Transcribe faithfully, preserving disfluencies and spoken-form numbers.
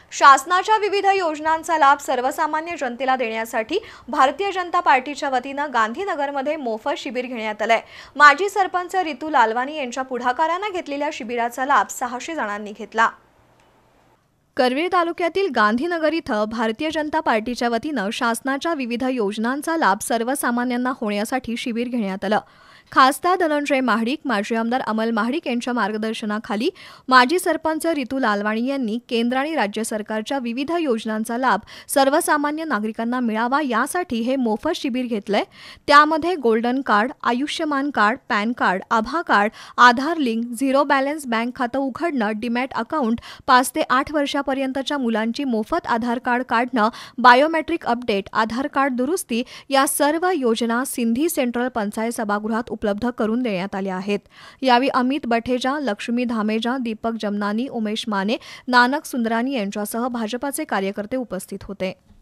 शासनाच्या विविध योजनांचा लाभ सर्वसामान्य जनतेला देण्यासाठी भारतीय जनता पार्टीच्या वतीनं गांधीनगरमध्ये मोफत शिबिर घेण्यात आलंय। माजी सरपंच रितू लालवानी यांच्या पुढाकाराने घेतलेल्या शिबिराचा लाभ सहाशे जणांनी घेतला। करवीर तालुक्यातील गांधीनगर इथं भारतीय जनता पार्टीच्या वतीनं शासनाच्या विविध योजनांचा लाभ सर्वसामान्यांना होण्यासाठी शिबिर घेण्यात आलं। खासदार धनंजय महाडिक, माजी आमदार अमल महाडिक यांच्या मार्गदर्शनाखाली माजी सरपंच रितू लालवानी यांनी केंद्र आणि राज्य सरकारच्या विविध योजनांचा लाभ सर्वसामान्य नागरिकांना मिळावा यासाठी हे मोफत शिबिर घेतलंय। त्यामध्ये golden card, Ayushman card, PAN card, आभा card, Aadhaar link, zero balance bank खातं उघडणं, डीमॅट अकाउंट, पाच ते आठ वर्षापर्यंतच्या मुलांची मोफत आधार कार्ड काढणं, बायोमेट्रिक अपडेट, आधार कार्ड दुरुस्ती या सर्व योजना सिंधी सेंट्रल पंचायत सभागृहात उपलब्ध करून देण्यात आल्या आहेत। यावेळी अमित बठेजा, लक्ष्मी धामेजा, दीपक जमनानी, उमेश माने, नानक सुंदरानी यांच्यासह भाजपाचे कार्यकर्ते उपस्थित होते।